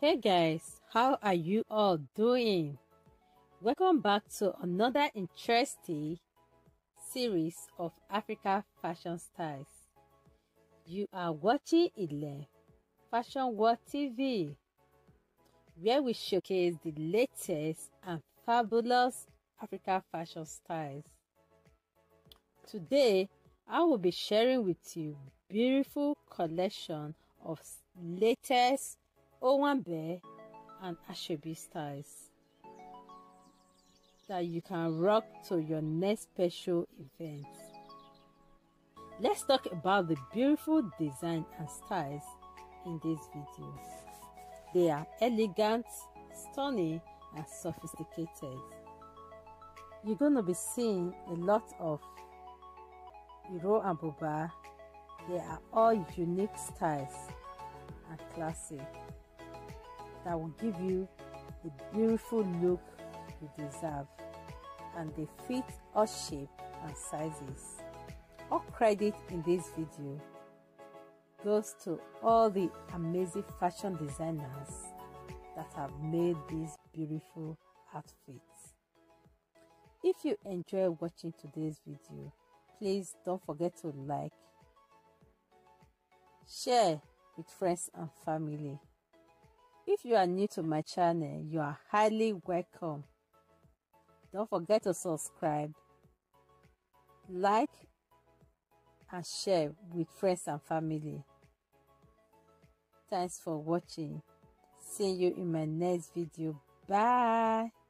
Hey guys, how are you all doing? Welcome back to another interesting series of Africa fashion styles. You are watching Ilen Fashion World TV, where we showcase the latest and fabulous Africa fashion styles. Today, I will be sharing with you beautiful collection of latest Owanbe and Asoebi styles that you can rock to your next special event. Let's talk about the beautiful design and styles in this video. They are elegant, stunning, and sophisticated. You're going to be seeing a lot of Iro and buba. They are all unique styles and classic that will give you the beautiful look you deserve, and they fit all shapes and sizes. All credit in this video goes to all the amazing fashion designers that have made these beautiful outfits. If you enjoy watching today's video, please don't forget to like, share with friends and family. If you are new to my channel, you are highly welcome. Don't forget to subscribe, like, and share with friends and family. Thanks for watching. See you in my next video. Bye.